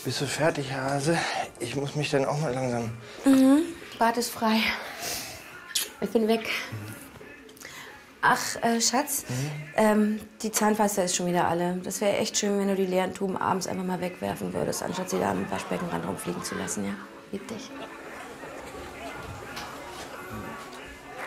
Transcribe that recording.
Bist du fertig, Hase? Ich muss mich dann auch mal langsam... Bad ist frei. Ich bin weg. Ach, Schatz, die Zahnpasta ist schon wieder alle. Das wäre echt schön, wenn du die leeren Tuben abends einfach mal wegwerfen würdest, anstatt sie da am Waschbeckenrand rumfliegen zu lassen, ja? Lieb dich.